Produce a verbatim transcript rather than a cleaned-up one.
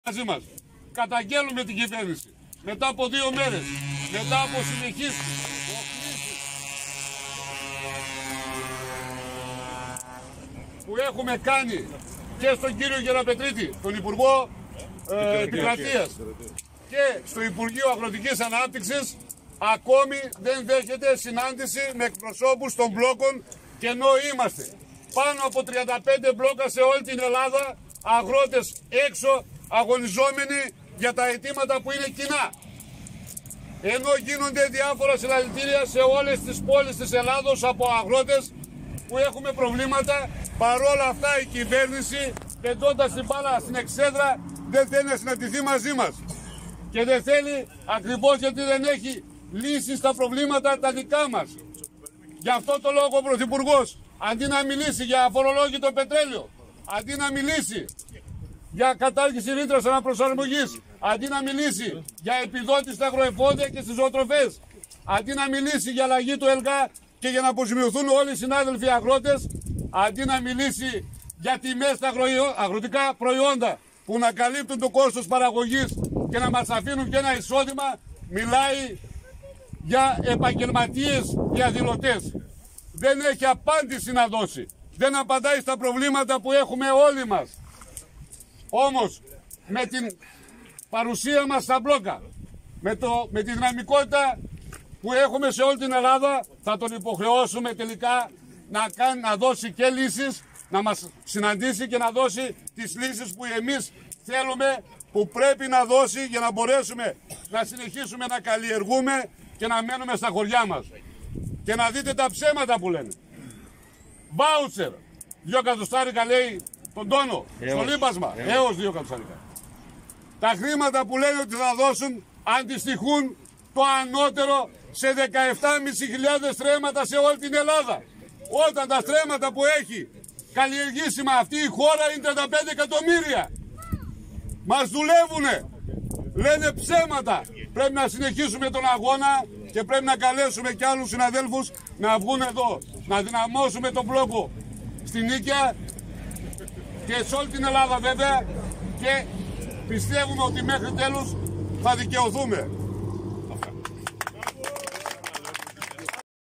μαζί μας. Καταγγέλουμε την κυβέρνηση. Μετά από δύο μέρες, μετά από συνεχείς που έχουμε κάνει και στον κύριο Γεραπετρίτη, τον Υπουργό ε, Επικρατείας, και στο Υπουργείο Αγροτικής Ανάπτυξης, ακόμη δεν δέχεται συνάντηση με εκπροσώπους των μπλόκων, και ενώ είμαστε πάνω από τριάντα πέντε μπλόκα σε όλη την Ελλάδα, αγρότες έξω αγωνιζόμενοι για τα αιτήματα που είναι κοινά. Ενώ γίνονται διάφορα συλλαλητήρια σε όλες τις πόλεις της Ελλάδος από αγρότες που έχουμε προβλήματα, παρόλα αυτά η κυβέρνηση, πετώντας την μπάλα στην εξέδρα, δεν θέλει να συναντηθεί μαζί μας. Και δεν θέλει ακριβώς γιατί δεν έχει λύσει στα προβλήματα τα δικά μας. Γι' αυτό το λόγο ο Πρωθυπουργός, αντί να μιλήσει για αφορολόγητο πετρέλαιο, αντί να μιλήσει για κατάργηση ρήτρας αναπροσαρμογής, αντί να μιλήσει για επιδότηση στα αγροεφόδια και στις ζωοτροφές, αντί να μιλήσει για αλλαγή του ΕΛΓΑ και για να αποζημιωθούν όλοι οι συνάδελφοι αγρότες, αντί να μιλήσει για τιμές στα αγροτικά προϊόντα που να καλύπτουν το κόστος παραγωγής και να μας αφήνουν και ένα εισόδημα, μιλάει για επαγγελματίες διαδηλωτές. Δεν έχει απάντηση να δώσει. Δεν απαντάει στα προβλήματα που έχουμε όλοι μας. Όμως με την παρουσία μας στα μπλόκα, με, το, με τη δυναμικότητα που έχουμε σε όλη την Ελλάδα, θα τον υποχρεώσουμε τελικά να, κάνει, να δώσει και λύσεις, να μας συναντήσει και να δώσει τις λύσεις που εμείς θέλουμε, που πρέπει να δώσει για να μπορέσουμε να συνεχίσουμε να καλλιεργούμε και να μένουμε στα χωριά μας. Και να δείτε τα ψέματα που λένε. Βάουτσερ, δύο κατοστάρικα λέει τον τόνο, στο λίμπασμα, έως δύο κατοστάρικα. Τα χρήματα που λένε ότι θα δώσουν αντιστοιχούν το ανώτερο σε δεκαεπτά χιλιάδες πεντακόσια στρέμματα σε όλη την Ελλάδα. Όταν τα στρέμματα που έχει καλλιεργήσιμα αυτή η χώρα είναι τριάντα πέντε εκατομμύρια. Μας δουλεύουνε. Λένε ψέματα. Πρέπει να συνεχίσουμε τον αγώνα και πρέπει να καλέσουμε και άλλους συναδέλφους να βγουν εδώ. Να δυναμώσουμε τον μπλόκο στην Νίκαια και σε όλη την Ελλάδα βέβαια, και πιστεύουμε ότι μέχρι τέλους θα δικαιωθούμε.